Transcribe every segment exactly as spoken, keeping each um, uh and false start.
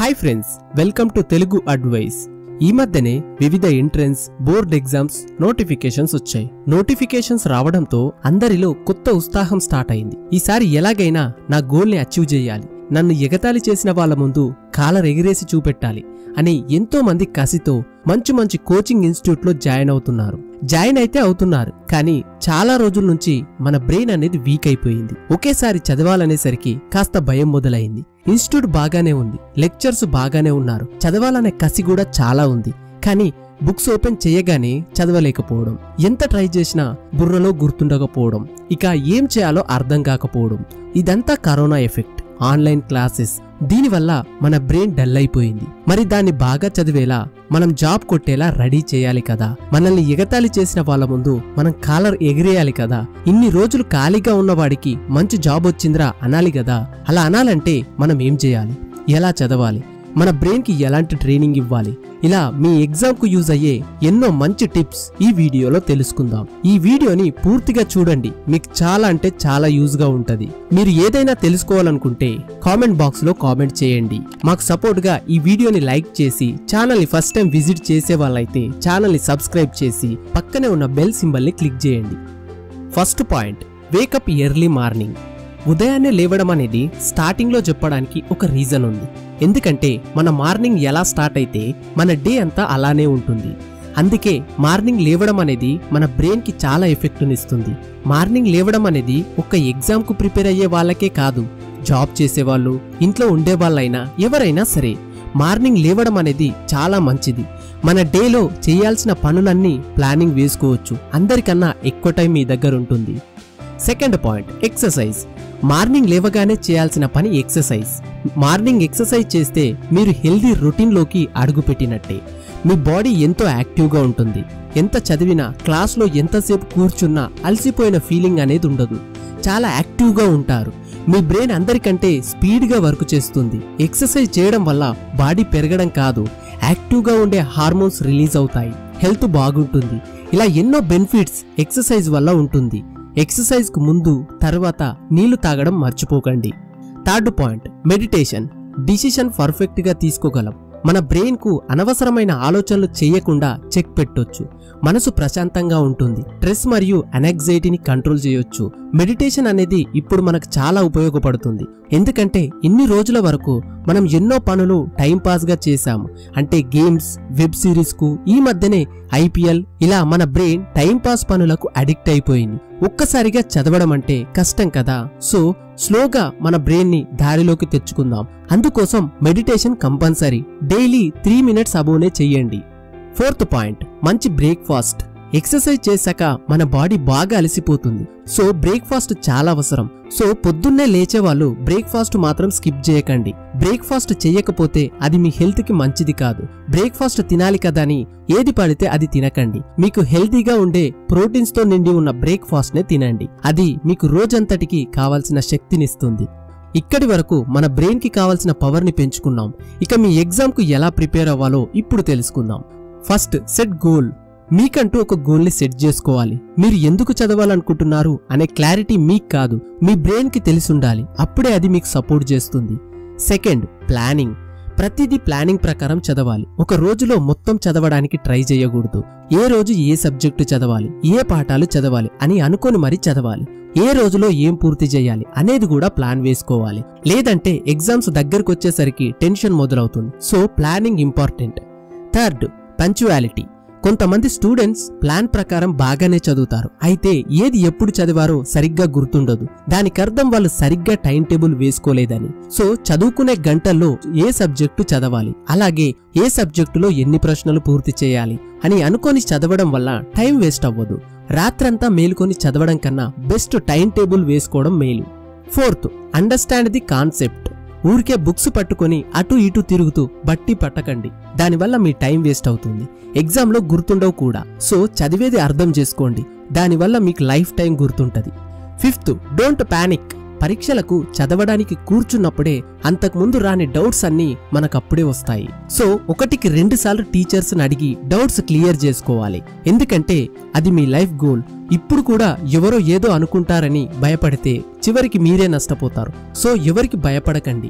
Hi friends, welcome to Telugu advice. ఈ మధ్యనే వివిధ ఎంట్రన్స్, బోర్డ్ ఎగ్జామ్స్ నోటిఫికేషన్స్ వచ్చాయి. నోటిఫికేషన్స్ రావడంతో అందరిలో కొత్త ఉత్సాహం స్టార్ట్ అయింది. ఈసారి ఎలాగైనా నా గోల్ని అచీవ్ చేయాలి, నన్ను ఎగతాళి చేసిన వాళ్ళ ముందు కాలర్ ఎగిరేసి చూపెట్టాలి అని ఎంతో మంది కసితో మంచి మంచి కోచింగ్ ఇన్స్టిట్యూట్ లో జాయిన్ అవుతున్నారు. జాయిన్ అయితే అవుతున్నారు, కానీ చాలా రోజుల నుంచి మన బ్రెయిన్ అనేది వీక్ అయిపోయింది. ఒకేసారి చదవాలనేసరికి కాస్త భయం మొదలైంది. ఇన్స్టిట్యూట్ బాగానే ఉంది, లెక్చర్స్ బాగానే ఉన్నారు, చదవాలనే కసి కూడా చాలా ఉంది, కానీ బుక్స్ ఓపెన్ చేయగానే చదవలేకపోవడం, ఎంత ట్రై చేసినా బుర్రలో గుర్తుండకపోవడం, ఇక ఏం చేయాలో అర్థం కాకపోవడం. ఇదంతా కరోనా ఎఫెక్ట్, ఆన్లైన్ క్లాసెస్, దీనివల్ల మన బ్రెయిన్ డల్ అయిపోయింది. మరి దాన్ని బాగా చదివేలా, మనం జాబ్ కొట్టేలా రెడీ చేయాలి కదా. మనల్ని ఎగతాళి చేసిన వాళ్ళ ముందు మనం కాలర్ ఎగిరేయాలి కదా. ఇన్ని రోజులు ఖాళీగా ఉన్నవాడికి మంచి జాబ్ వచ్చిందిరా అనాలి కదా. అలా అనాలంటే మనం ఏం చేయాలి, ఎలా చదవాలి, మన బ్రెయిన్ కి ఎలాంటి ట్రైనింగ్ ఇవ్వాలి, ఇలా మీ ఎగ్జామ్ కు యూజ్ అయ్యే ఎన్నో మంచి టిప్స్ ఈ వీడియోలో తెలుసుకుందాం. ఈ వీడియోని పూర్తిగా చూడండి, మీకు చాలా అంటే చాలా యూజ్ గా ఉంటది. మీరు ఏదైనా తెలుసుకోవాలనుకుంటే కామెంట్ బాక్స్ లో కామెంట్ చేయండి. మాకు సపోర్ట్ గా ఈ వీడియోని లైక్ చేసి, ఛానల్ ని ఫస్ట్ టైం విజిట్ చేసే వాళ్ళైతే ఛానల్ ని సబ్స్క్రైబ్ చేసి పక్కనే ఉన్న బెల్ సింబల్ ని క్లిక్ చేయండి. First point, wake up early morning. ఉదయాన్నే లేవడం అనేది స్టార్టింగ్ లో చెప్పడానికి ఒక రీజన్ ఉంది. ఎందుకంటే మన మార్నింగ్ ఎలా స్టార్ట్ అయితే మన డే అంతా అలానే ఉంటుంది. అందుకే మార్నింగ్ లేవడం అనేది మన బ్రెయిన్ కి చాలా ఎఫెక్ట్నిస్తుంది. మార్నింగ్ లేవడం అనేది ఒక ఎగ్జామ్ కు ప్రిపేర్ అయ్యే వాళ్ళకే కాదు, జాబ్ చేసేవాళ్ళు, ఇంట్లో ఉండే వాళ్ళైనా ఎవరైనా సరే మార్నింగ్ లేవడం అనేది చాలా మంచిది. మన డేలో చేయాల్సిన పనులన్నీ ప్లానింగ్ వేసుకోవచ్చు. అందరికన్నా ఎక్కువ టైం మీ దగ్గర ఉంటుంది. Second point, exercise. మార్నింగ్ లేవగానే చేయాల్సిన పని ఎక్సర్సైజ్. మార్నింగ్ ఎక్సర్సైజ్ చేస్తే మీరు హెల్దీ రొటీన్ లోకి అడుగుపెట్టినట్టే. మీ బాడీ ఎంతో యాక్టివ్గా ఉంటుంది. ఎంత చదివినా, క్లాస్లో ఎంతసేపు కూర్చున్నా అలసిపోయిన ఫీలింగ్ అనేది ఉండదు. చాలా యాక్టివ్గా ఉంటారు. మీ బ్రెయిన్ అందరికంటే స్పీడ్గా వర్క్ చేస్తుంది. ఎక్సర్సైజ్ చేయడం వల్ల బాడీ పెరగడం కాదు, యాక్టివ్గా ఉండే హార్మోన్స్ రిలీజ్ అవుతాయి, హెల్త్ బాగుంటుంది. ఇలా ఎన్నో బెనిఫిట్స్ ఎక్సర్సైజ్ వల్ల ఉంటుంది. ఎక్సర్సైజ్ కు ముందు, తర్వాత నీళ్లు తాగడం మర్చిపోకండి. Third point, meditation. Decision perfect గా తీసుకోగలం. మన బ్రెయిన్ కు అనవసరమైన ఆలోచనలు చేయకుండా చెక్ పెట్టొచ్చు. మనసు ప్రశాంతంగా ఉంటుంది. స్ట్రెస్ మరియు అనెగ్జైటీని కంట్రోల్ చేయొచ్చు. మెడిటేషన్ అనేది ఇప్పుడు మనకు చాలా ఉపయోగపడుతుంది. ఎందుకంటే ఇన్ని రోజుల వరకు మనం ఎన్నో పనులు టైం పాస్ గా చేశాము. అంటే గేమ్స్, వెబ్ సిరీస్ కు, ఈ మధ్యనే ఐపీఎల్, ఇలా మన బ్రెయిన్ టైం పాస్ పనులకు అడిక్ట్ అయిపోయింది. ఒక్కసారిగా చదవడం అంటే కష్టం కదా. సో స్లోగా మన బ్రెయిన్ ని దారిలోకి తెచ్చుకుందాం. అందుకోసం meditation compulsory. Daily three minutes అబోనే చెయ్యండి. ఫోర్త్ పాయింట్, మంచి బ్రేక్ఫాస్ట్. ఎక్సర్సైజ్ చేశాక మన బాడీ బాగా అలసిపోతుంది. సో బ్రేక్ఫాస్ట్ చాలా అవసరం. సో పొద్దున్నే లేచే వాళ్ళు బ్రేక్ఫాస్ట్ మాత్రం స్కిప్ చేయకండి. బ్రేక్ఫాస్ట్ చెయ్యకపోతే అది మీ హెల్త్ కి మంచిది కాదు. బ్రేక్ఫాస్ట్ తినాలి కదా అని ఏది పడితే అది తినకండి. మీకు హెల్తీగా ఉండే ప్రోటీన్స్ తో నిండి ఉన్న బ్రేక్ఫాస్ట్ నే తినండి. అది మీకు రోజంతటికి కావాల్సిన శక్తినిస్తుంది. ఇక్కడి వరకు మన బ్రెయిన్ కి కావాల్సిన పవర్ ని పెంచుకున్నాం. ఇక మీ ఎగ్జామ్ కు ఎలా ప్రిపేర్ అవ్వాలో ఇప్పుడు తెలుసుకుందాం. First, set goal. మీకంటూ ఒక గోల్ ని సెట్ చేసుకోవాలి. మీరు ఎందుకు చదవాలనుకుంటున్నారు అనే క్లారిటీ మీకు కాదు, మీ బ్రెయిన్ కి తెలిసి ఉండాలి. అప్పుడే అది మీకు సపోర్ట్ చేస్తుంది. Second, planning. ప్రతిదీ ప్లానింగ్ ప్రకారం చదవాలి. ఒక రోజులో మొత్తం చదవడానికి ట్రై చేయకూడదు. ఏ రోజు ఏ సబ్జెక్టు చదవాలి, ఏ పాఠాలు చదవాలి అని అనుకొని మరీ చదవాలి. ఏ రోజులో ఏం పూర్తి చేయాలి అనేది కూడా ప్లాన్ వేసుకోవాలి. లేదంటే ఎగ్జామ్స్ దగ్గరకు వచ్చేసరికి టెన్షన్ మొదలవుతుంది. So planning important. Third, punctuality. కొంతమంది స్టూడెంట్స్ ప్లాన్ ప్రకారం బాగానే చదువుతారు, అయితే ఏది ఎప్పుడు చదివారో సరిగ్గా గుర్తుండదు. దానికర్థం వాళ్ళు సరిగ్గా టైం టేబుల్ వేసుకోలేదని. సో చదువుకునే గంటల్లో ఏ సబ్జెక్టు చదవాలి, అలాగే ఏ సబ్జెక్టులో ఎన్ని ప్రశ్నలు పూర్తి చేయాలి అని అనుకొని చదవడం వల్ల టైం వేస్ట్ అవ్వదు. రాత్రంతా మేలుకొని చదవడం కన్నా బెస్ట్ టైం టేబుల్ వేసుకోవడం మేలు. Fourth, understand the concept. ఊరికే బుక్స్ పట్టుకొని అటు ఇటు తిరుగుతూ బట్టి పట్టకండి. దానివల్ల మీ టైం వేస్ట్ అవుతుంది, ఎగ్జామ్లో గుర్తుండవు కూడా. సో చదివేది అర్థం చేసుకోండి, దానివల్ల మీకు లైఫ్ టైం గుర్తుంటది. Fifth, don't panic. పరీక్షలకు చదవడానికి కూర్చున్నప్పుడే అంతకుముందు రాని డౌట్స్ అన్నీ మనకప్పుడే వస్తాయి. సో ఒకటికి రెండు సార్లు టీచర్స్ ని అడిగి డౌట్స్ క్లియర్ చేసుకోవాలి. ఎందుకంటే అది మీ లైఫ్ గోల్. ఇప్పుడు కూడా ఎవరో ఏదో అనుకుంటారని భయపడితే చివరికి మీరే నష్టపోతారు. సో ఎవరికి భయపడకండి.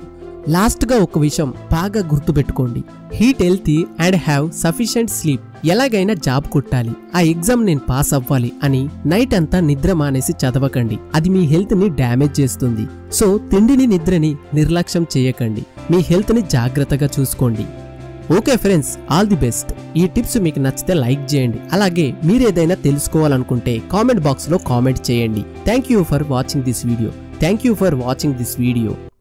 లాస్ట్ గా ఒక విషయం బాగా గుర్తుపెట్టుకోండి, eat healthy and have sufficient sleep. ఎలాగైనా జాబ్ కొట్టాలి, ఆ ఎగ్జామ్ నేను పాస్ అవ్వాలి అని నైట్ అంతా నిద్ర మానేసి చదవకండి, అది మీ హెల్త్ ని డ్యామేజ్ చేస్తుంది. సో తిండిని నిద్రని నిర్లక్ష్యం చేయకండి, మీ హెల్త్ ని జాగ్రత్తగా చూసుకోండి. Okay friends, all the best. ఈ టిప్స్ మీకు నచ్చితే లైక్ చేయండి, అలాగే మీరేదైనా తెలుసుకోవాలనుకుంటే కామెంట్ బాక్స్ లో కామెంట్ చేయండి. Thank you for watching this video. Thank you for watching this video.